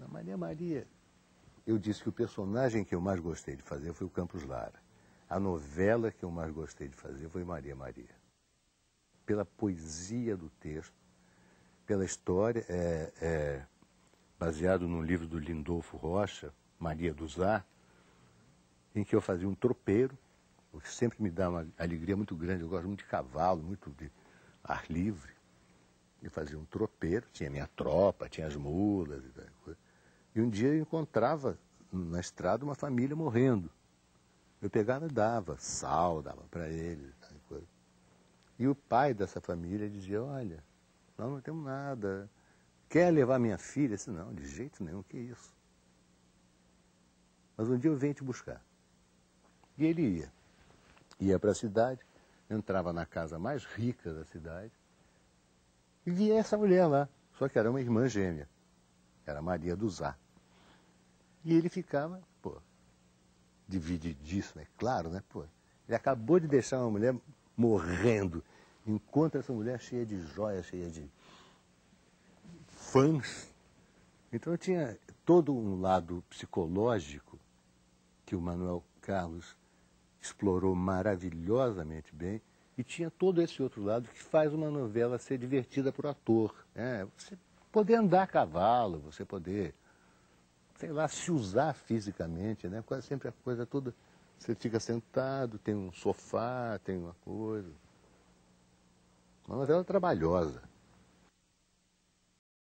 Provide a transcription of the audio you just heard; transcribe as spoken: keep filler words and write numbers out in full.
Maria Maria. Eu disse que o personagem que eu mais gostei de fazer foi o Campos Lara. A novela que eu mais gostei de fazer foi Maria Maria. Pela poesia do texto, pela história, é, é, baseado num livro do Lindolfo Rocha, Maria do Zá, em que eu fazia um tropeiro, o que sempre me dá uma alegria muito grande. Eu gosto muito de cavalo, muito de ar livre. Eu fazia um tropeiro, tinha minha tropa, tinha as mulas e tal coisa. E um dia eu encontrava na estrada uma família morrendo. Eu pegava e dava sal, dava para eles. Coisa. E o pai dessa família dizia, olha, nós não temos nada. Quer levar minha filha? Eu disse, não, de jeito nenhum, que isso. Mas um dia eu venho te buscar. E ele ia. Ia para a cidade, entrava na casa mais rica da cidade, e via essa mulher lá, só que era uma irmã gêmea. Era Maria do Zá. E ele ficava, pô, divididíssimo, é claro, né? Pô, ele acabou de deixar uma mulher morrendo, enquanto essa mulher cheia de joias, cheia de fãs. Então eu tinha todo um lado psicológico que o Manuel Carlos explorou maravilhosamente bem, e tinha todo esse outro lado que faz uma novela ser divertida para o ator. Né? Você poder andar a cavalo, você poder, sei lá, se usar fisicamente, né? Quase sempre a coisa toda, você fica sentado, tem um sofá, tem uma coisa. Uma novela trabalhosa.